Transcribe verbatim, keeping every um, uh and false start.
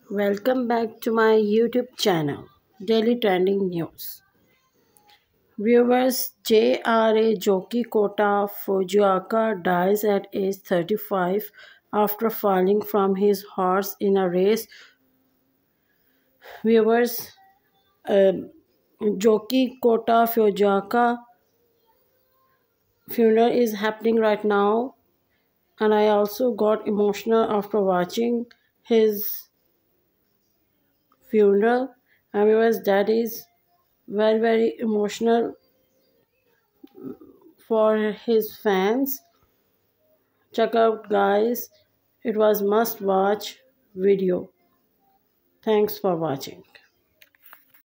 Welcome back to my YouTube channel, Daily Trending News. Viewers, J R A jockey Kota Fujiwara dies at age thirty-five after falling from his horse in a race. Viewers, uh, jockey Kota Fujiwara funeral is happening right now, and I also got emotional after watching his funeral. And viewers, that is very very emotional for his fans. Check out guys, it was must watch video. Thanks for watching.